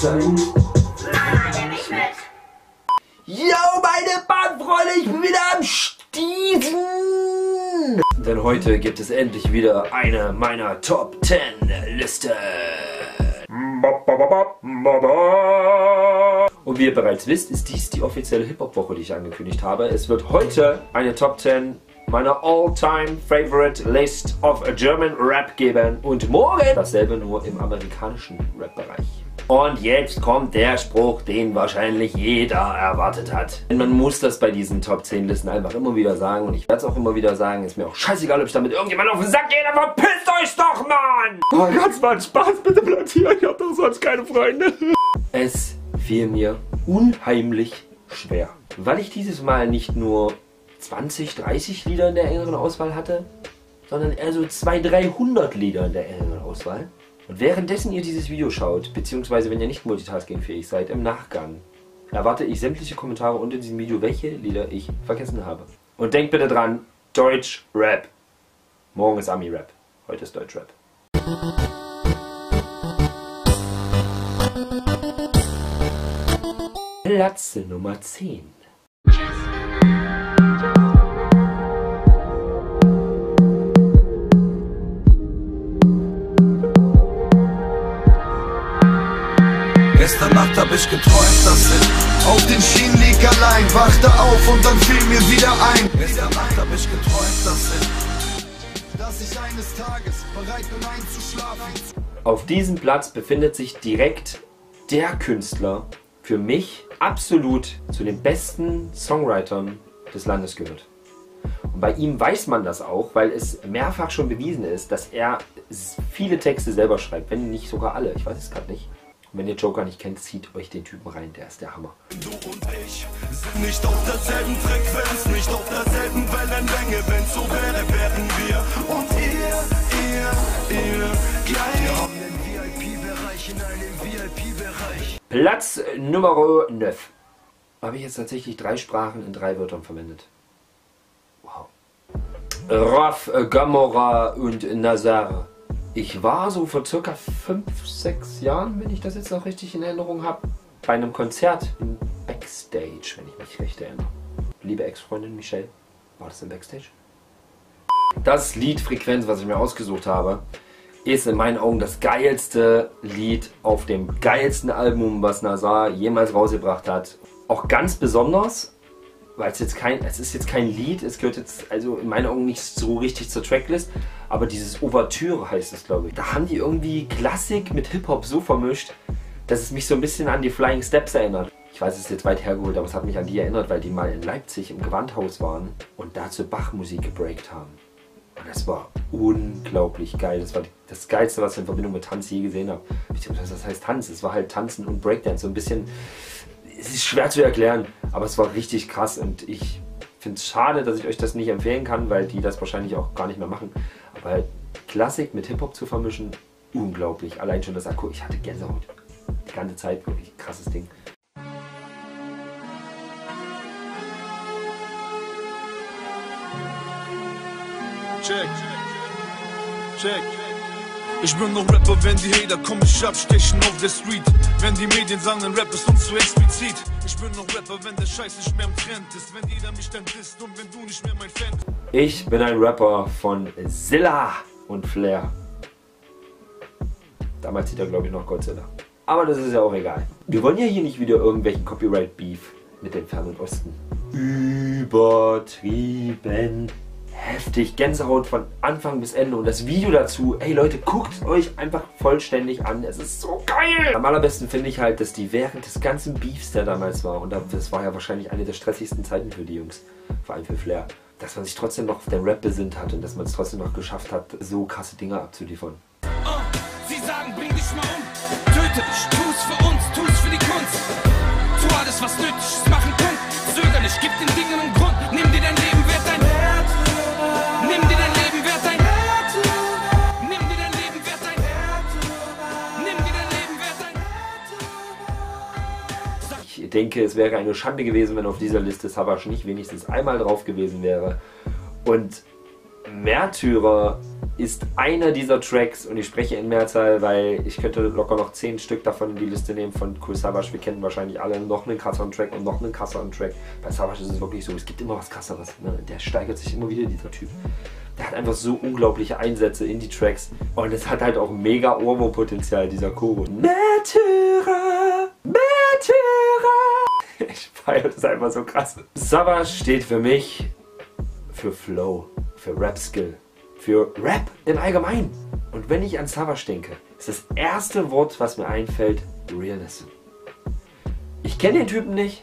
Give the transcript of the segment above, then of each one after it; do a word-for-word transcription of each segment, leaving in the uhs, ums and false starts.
sein. Yo, meine Bandfreunde, ich bin wieder am Stiefen! Denn heute gibt es endlich wieder eine meiner Top zehn Listen. Und wie ihr bereits wisst, ist dies die offizielle Hip-Hop-Woche, die ich angekündigt habe. Es wird heute eine Top zehn meiner All-Time Favorite List of German Rap geben. Und morgen dasselbe nur im amerikanischen Rap-Bereich. Und jetzt kommt der Spruch, den wahrscheinlich jeder erwartet hat. Denn man muss das bei diesen Top zehn Listen einfach immer wieder sagen. Und ich werde es auch immer wieder sagen. Ist mir auch scheißegal, ob ich damit irgendjemand auf den Sack gehe. Dann verpisst euch doch, Mann! Oh, ganz mal Spaß, bitte bleibt hier. Ich hab doch sonst keine Freunde. Es fiel mir unheimlich schwer. Weil ich dieses Mal nicht nur zwanzig, dreißig Lieder in der engeren Auswahl hatte, sondern eher so zweihundert, dreihundert Lieder in der engeren Auswahl. Und währenddessen ihr dieses Video schaut, beziehungsweise wenn ihr nicht multitaskingfähig seid, im Nachgang, erwarte ich sämtliche Kommentare unter diesem Video, welche Lieder ich vergessen habe. Und denkt bitte dran, Deutsch Rap. Morgen ist Ami Rap, heute ist Deutsch Rap. Platz Nummer zehn. Gestern Nacht hab ich geträumt, dass ich auf den Schienen lieg allein, wachte auf und dann fiel mir wieder ein. Gestern Nacht hab ich geträumt, dass ich, dass ich eines Tages bereit bin einzuschlafen. Auf diesem Platz befindet sich direkt der Künstler, für mich absolut zu den besten Songwritern des Landes gehört. Und bei ihm weiß man das auch, weil es mehrfach schon bewiesen ist, dass er viele Texte selber schreibt, wenn nicht sogar alle, ich weiß es gerade nicht. Und wenn ihr Joker nicht kennt, zieht euch den Typen rein, der ist der Hammer. Du und ich sind nicht auf derselben Frequenz, nicht auf derselben Wellenlänge. Wenn's so wäre, wären wir und ihr, ihr, ihr gleich. Wir haben einen V I P-Bereich in einem V I P-Bereich. Platz Nummer neun. Habe ich jetzt tatsächlich drei Sprachen in drei Wörtern verwendet. Wow. Raf, Gamora und Nazar. Ich war so vor circa fünf, sechs Jahren, wenn ich das jetzt noch richtig in Erinnerung habe, bei einem Konzert im Backstage, wenn ich mich recht erinnere. Liebe Ex-Freundin Michelle, war das im Backstage? Das Lied Frequenz, was ich mir ausgesucht habe, ist in meinen Augen das geilste Lied auf dem geilsten Album, was Nazar jemals rausgebracht hat. Auch ganz besonders, weil es jetzt kein, es ist jetzt kein Lied, es gehört jetzt also in meinen Augen nicht so richtig zur Tracklist, aber dieses Ouvertüre heißt es, glaube ich. Da haben die irgendwie Klassik mit Hip-Hop so vermischt, dass es mich so ein bisschen an die Flying Steps erinnert. Ich weiß, es ist jetzt weit hergeholt, aber es hat mich an die erinnert, weil die mal in Leipzig im Gewandhaus waren und dazu Bach-Musik gebreakt haben. Und das war unglaublich geil. Das war das Geilste, was ich in Verbindung mit Tanz je gesehen habe. Beziehungsweise das heißt Tanz, es war halt Tanzen und Breakdance, so ein bisschen. Es ist schwer zu erklären, aber es war richtig krass und ich finde es schade, dass ich euch das nicht empfehlen kann, weil die das wahrscheinlich auch gar nicht mehr machen. Aber halt Klassik mit Hip-Hop zu vermischen, unglaublich. Allein schon das Akku, ich hatte Gänsehaut. Die ganze Zeit, wirklich krasses Ding. Check, check. Ich bin noch Rapper, wenn die Hater kommen, ich abstechen auf der Street. Wenn die Medien sagen, ein Rap ist uns zu explizit. Ich bin noch Rapper, wenn der Scheiß nicht mehr im Trend ist. Wenn jeder mich dann disst und wenn du nicht mehr mein Fan bist. Ich bin ein Rapper von Zilla und Flair. Damals hieß er, glaube ich, noch Godzilla. Aber das ist ja auch egal. Wir wollen ja hier nicht wieder irgendwelchen Copyright-Beef mit dem Fernen Osten. Übertrieben. Heftig, Gänsehaut von Anfang bis Ende und das Video dazu, ey Leute, guckt euch einfach vollständig an, es ist so geil! Am allerbesten finde ich halt, dass die während des ganzen Beefs, der damals war, und das war ja wahrscheinlich eine der stressigsten Zeiten für die Jungs, vor allem für Flair, dass man sich trotzdem noch auf den Rap besinnt hat und dass man es trotzdem noch geschafft hat, so krasse Dinge abzuliefern. Oh, sie sagen, bring dich mal um, töte dich, tu's für uns, tu's für die Kunst, tu alles, was nötig ist, mach einen Punkt, zöger nicht, gib den Dingen einen Grund, nimm dir dein Leben wert, dein Herz. Nimm dir dein Leben wert, dein Herz. Nimm dir dein Leben wert, dein Herz. Nimm dir dein Leben wert, dein Herz. Ich denke, es wäre eine Schande gewesen, wenn auf dieser Liste Savage nicht wenigstens einmal drauf gewesen wäre. Und Märtyrer ist einer dieser Tracks und ich spreche in Mehrzahl, weil ich könnte locker noch zehn Stück davon in die Liste nehmen von Kool Savas. Wir kennen wahrscheinlich alle noch einen krasseren Track und noch einen krasseren Track. Bei Savas ist es wirklich so, es gibt immer was krasseres. Ne? Der steigert sich immer wieder, dieser Typ. Der hat einfach so unglaubliche Einsätze in die Tracks und es hat halt auch mega Ohrwurmpotenzial, dieser Choro. Märtyrer, Märtyrer. Ich feiere das einfach so krass. Savas steht für mich für Flow, für Rap-Skill, für Rap im Allgemeinen. Und wenn ich an Savas denke, ist das erste Wort, was mir einfällt, Realness. Ich kenne den Typen nicht.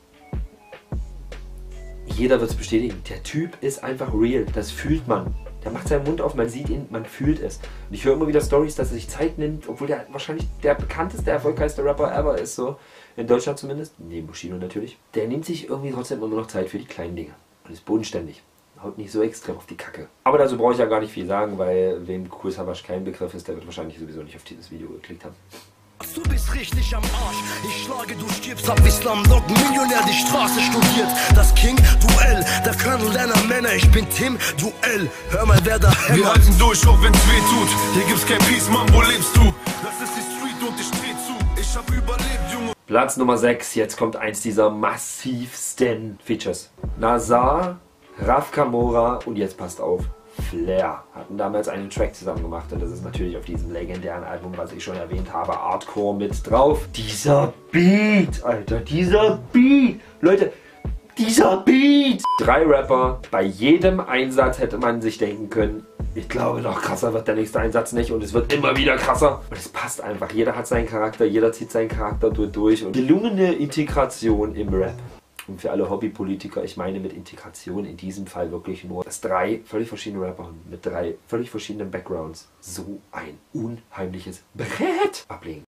Jeder wird es bestätigen. Der Typ ist einfach real. Das fühlt man. Der macht seinen Mund auf, man sieht ihn, man fühlt es. Und ich höre immer wieder Stories, dass er sich Zeit nimmt, obwohl der wahrscheinlich der bekannteste, erfolgreichste Rapper ever ist, so in Deutschland zumindest, neben Bushido natürlich. Der nimmt sich irgendwie trotzdem immer noch Zeit für die kleinen Dinge und ist bodenständig. Haut nicht so extrem auf die Kacke. Aber dazu brauche ich ja gar nicht viel sagen, weil wem Kool Savas kein Begriff ist, der wird wahrscheinlich sowieso nicht auf dieses Video geklickt haben. Du bist richtig am Arsch, ich schlage, du stirbst, hab Islam Dog, Millionär, die Straße studiert. Das King-Duell, der Colonel deiner Männer, ich bin Tim Duell. Hör mal, wer da hämmert. Wir halten durch, auch wenn's weh tut. Hier gibt's kein Peace, Mann, wo lebst du? Das ist die Street und ich dreh zu. Ich hab überlebt, Junge. Platz Nummer sechs, jetzt kommt eins dieser massivsten Features. Nazar, Raf Camora und jetzt passt auf, Flair hatten damals einen Track zusammen gemacht und das ist natürlich auf diesem legendären Album, was ich schon erwähnt habe, Hardcore mit drauf. Dieser Beat, Alter, dieser Beat, Leute, dieser Beat. Drei Rapper, bei jedem Einsatz hätte man sich denken können, ich glaube, noch krasser wird der nächste Einsatz nicht und es wird immer wieder krasser. Und es passt einfach, jeder hat seinen Charakter, jeder zieht seinen Charakter durch und gelungene Integration im Rap. Und für alle Hobbypolitiker, ich meine mit Integration in diesem Fall wirklich nur, dass drei völlig verschiedene Rapper mit drei völlig verschiedenen Backgrounds so ein unheimliches Brett ablegen.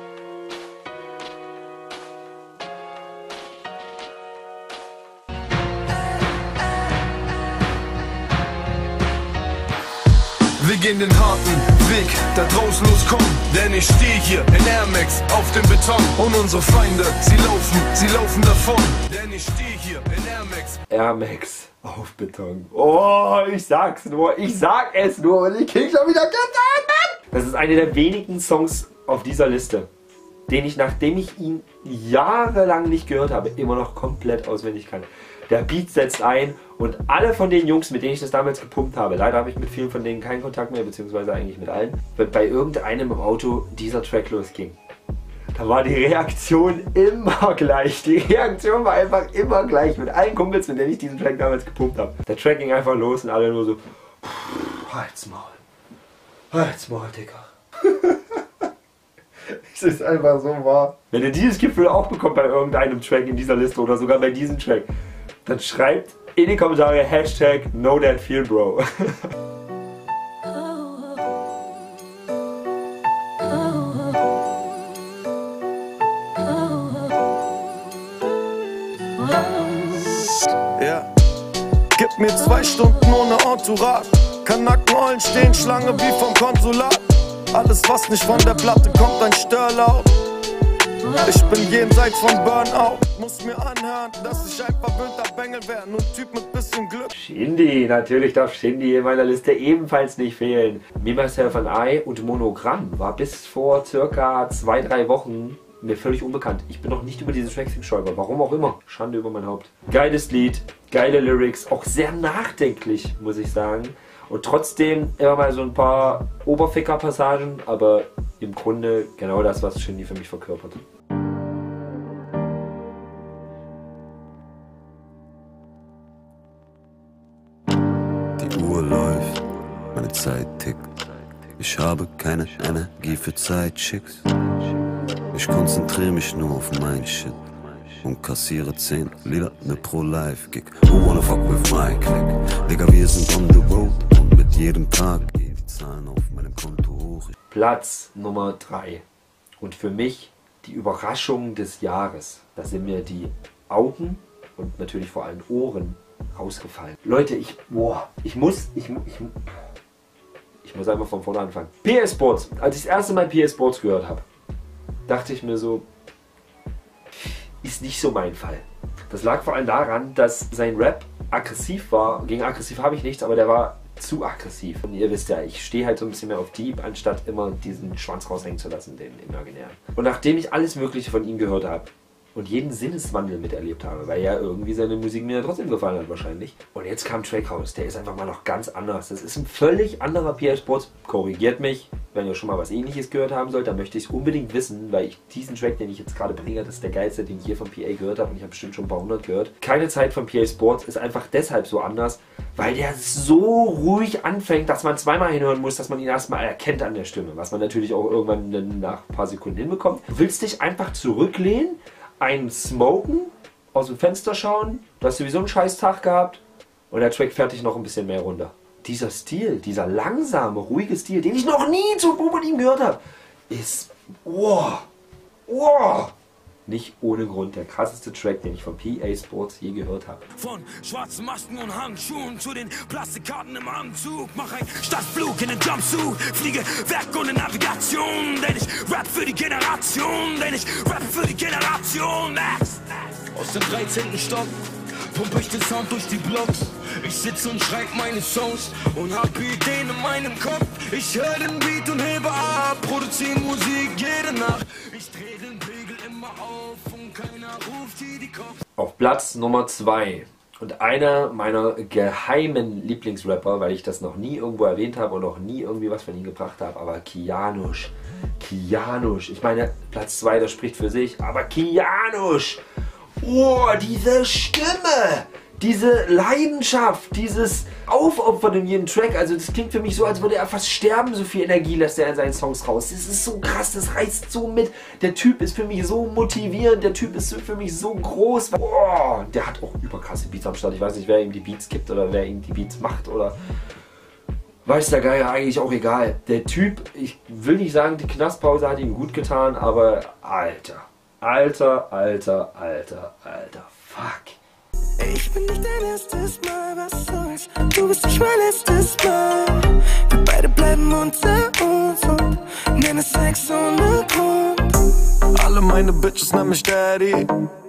Wir gehen den harten Weg, da draußen muss kommen, denn ich stehe hier in Air Max auf dem Beton und unsere Feinde, sie laufen, sie laufen davon, denn ich stehe hier in Air Max. Air Max auf Beton. Oh, ich sag's nur, ich sag es nur und ich krieg schon wieder Gänsehaut. Das ist einer der wenigen Songs auf dieser Liste, den ich, nachdem ich ihn jahrelang nicht gehört habe, immer noch komplett auswendig kann. Der Beat setzt ein und alle von den Jungs, mit denen ich das damals gepumpt habe, leider habe ich mit vielen von denen keinen Kontakt mehr, beziehungsweise eigentlich mit allen, weil bei irgendeinem im Auto dieser Track losging. Da war die Reaktion immer gleich. Die Reaktion war einfach immer gleich mit allen Kumpels, mit denen ich diesen Track damals gepumpt habe. Der Track ging einfach los und alle nur so, halt's Maul, halt's Maul, Digga. Es ist einfach so wahr. Wenn ihr dieses Gefühl auch bekommt bei irgendeinem Track in dieser Liste oder sogar bei diesem Track, dann schreibt in die Kommentare Hashtag Know That Feel Bro. Ja. Gib mir zwei Stunden ohne Entourage. Kann Nackenrollen stehen, Schlange wie vom Konsulat. Alles was nicht von der Platte kommt, ein Störlaut. Ich bin jenseits von Burnout. Muss mir anhören, dass ich ein verwöhnter Bengel wäre. Nur ein Typ mit bisschen Glück. Shindy, natürlich darf Shindy in meiner Liste ebenfalls nicht fehlen. Me, Myself and I und Monogramm war bis vor circa zwei, drei Wochen mir völlig unbekannt. Ich bin noch nicht über diese Tracks gestolpert. Warum auch immer. Schande über mein Haupt. Geiles Lied, geile Lyrics, auch sehr nachdenklich, muss ich sagen. Und trotzdem immer mal so ein paar Oberficker-Passagen, aber im Grunde genau das, was Shindy für mich verkörpert. Die Uhr läuft, meine Zeit tickt. Ich habe keine Energie für Zeitchicks. Ich konzentriere mich nur auf mein Shit und kassiere zehn Lieder ne pro Live-Gig. Who wanna fuck with my click? Digga, wir sind on the road und mit jedem Tag gehen die Zahlen auf meinem Konto hoch. Platz Nummer drei. Und für mich die Überraschung des Jahres. Da sind mir die Augen und natürlich vor allem Ohren rausgefallen. Leute, ich, boah, ich muss, ich, ich, ich muss einfach von vorne anfangen. P S Sports, als ich das erste Mal P S Sports gehört habe, dachte ich mir so, ist nicht so mein Fall. Das lag vor allem daran, dass sein Rap aggressiv war. Gegen aggressiv habe ich nichts, aber der war zu aggressiv. Und ihr wisst ja, ich stehe halt so ein bisschen mehr auf Deep, anstatt immer diesen Schwanz raushängen zu lassen, den imaginären. Und nachdem ich alles Mögliche von ihm gehört habe und jeden Sinneswandel miterlebt habe, weil ja irgendwie seine Musik mir trotzdem gefallen hat wahrscheinlich. Und jetzt kam Track raus, der ist einfach mal noch ganz anders. Das ist ein völlig anderer P A Sports. Korrigiert mich, wenn ihr schon mal was Ähnliches gehört haben sollt, dann möchte ich es unbedingt wissen, weil ich diesen Track, den ich jetzt gerade bringe, das ist der geilste, den ich hier von P A gehört habe und ich habe bestimmt schon ein paar hundert gehört. Keine Zeit von P A Sports ist einfach deshalb so anders, weil der so ruhig anfängt, dass man zweimal hinhören muss, dass man ihn erstmal erkennt an der Stimme, was man natürlich auch irgendwann nach ein paar Sekunden hinbekommt. Du willst dich einfach zurücklehnen, einen smoken, aus dem Fenster schauen, du hast sowieso einen scheiß Tag gehabt und der Track fährt dich noch ein bisschen mehr runter. Dieser Stil, dieser langsame, ruhige Stil, den ich noch nie zuvor von ihm gehört habe, ist, wow, wow, nicht ohne Grund der krasseste Track, den ich von P A Sports je gehört habe. Von schwarzen Masken und Handschuhen zu den Plastikkarten im Anzug. Mach ein Stadtflug in den Jumpsuit, fliege weg ohne Navigation. Denn ich rap für die Generation, denn ich rap für die Generation. Next. Aus dem dreizehnten Stock pump ich den Sound durch die Blocks. Ich sitze und schreib meine Songs und hab Ideen in meinem Kopf. Ich höre den Beat und hebe ab, produziere Musik jede Nacht. Ich dreh den Pegel immer auf und keiner ruft hier die Kopf. Auf Platz Nummer zwei und einer meiner geheimen Lieblingsrapper, weil ich das noch nie irgendwo erwähnt habe und noch nie irgendwie was von ihm gebracht habe, aber Kianush. Kianush. Ich meine, Platz zwei, das spricht für sich, aber Kianush. Oh, diese Stimme, diese Leidenschaft, dieses Aufopfern in jedem Track. Also das klingt für mich so, als würde er fast sterben, so viel Energie lässt er in seinen Songs raus. Das ist so krass, das reißt so mit. Der Typ ist für mich so motivierend, der Typ ist für mich so groß. Oh, der hat auch überkrasse Beats am Start. Ich weiß nicht, wer ihm die Beats gibt oder wer ihm die Beats macht oder... Weiß der Geier, eigentlich auch egal. Der Typ, ich will nicht sagen, die Knastpause hat ihm gut getan, aber Alter. Alter, alter, alter, alter, fuck. Ich bin nicht dein erstes Mal, was soll's? Du bist nicht mein letztes Mal. Wir beide bleiben unter uns und nennen es Sex ohne Grund. Alle meine Bitches nennen mich Daddy.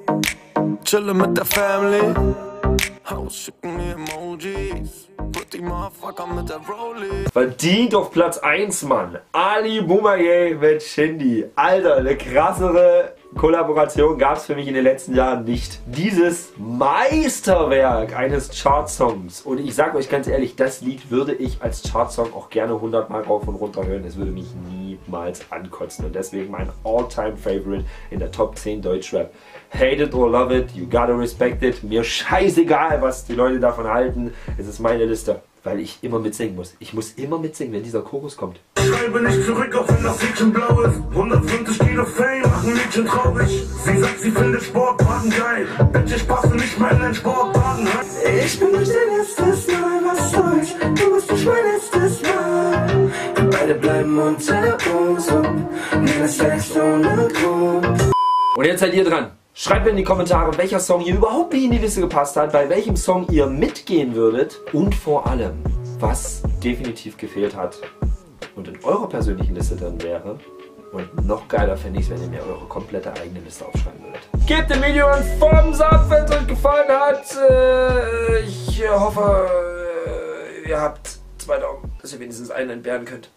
Chille mit der Family. Haus schicken mir Emojis. Put die Motherfucker mit der Rollie. Verdient auf Platz eins, Mann. Ali Boumaier mit Shindy. Alter, eine krassere Kollaboration gab es für mich in den letzten Jahren nicht. Dieses Meisterwerk eines Chartsongs. Und ich sage euch ganz ehrlich, das Lied würde ich als Chartsong auch gerne hundert Mal rauf und runter hören. Es würde mich niemals ankotzen. Und deswegen mein All-Time-Favorite in der Top zehn Deutschrap. Hate it or love it, you gotta respect it. Mir scheißegal, was die Leute davon halten. Es ist meine Liste, weil ich immer mitsingen muss. Ich muss immer mitsingen, wenn dieser Chorus kommt. Schreibe nicht zurück, auch wenn das Mädchen blau ist. hundertfünfzig Kilo Fame machen Mädchen traurig. Sie sagt, sie findet Sportwagen geil. Bitch, ich passe nicht mehr in den Sportwagen. Ich bin nicht dein erstes Mal, was soll's? Du bist nicht mein letztes Mal. Wir beide bleiben unter uns und nennen es Sex ohne Grund. Und jetzt seid ihr dran. Schreibt mir in die Kommentare, welcher Song hier überhaupt nicht in die Liste gepasst hat, bei welchem Song ihr mitgehen würdet und vor allem, was definitiv gefehlt hat und in eurer persönlichen Liste drin wäre. Und noch geiler fände ich es, wenn ihr mir eure komplette eigene Liste aufschreiben würdet. Gebt dem Video einen Thumbs up, wenn es euch gefallen hat. Ich hoffe, ihr habt zwei Daumen, dass ihr wenigstens einen entbehren könnt.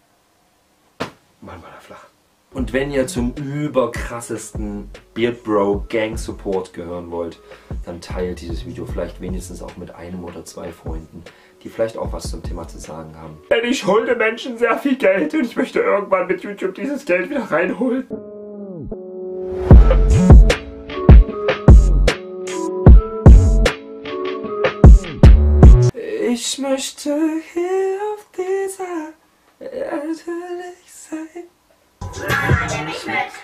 Mal mal da flach. Und wenn ihr zum überkrassesten Beard Bro Gang Support gehören wollt, dann teilt dieses Video vielleicht wenigstens auch mit einem oder zwei Freunden, die vielleicht auch was zum Thema zu sagen haben. Denn ich schulde Menschen sehr viel Geld und ich möchte irgendwann mit YouTube dieses Geld wieder reinholen. Ich möchte hier auf dieser Erde nicht sein. Nein, nein, nicht mit.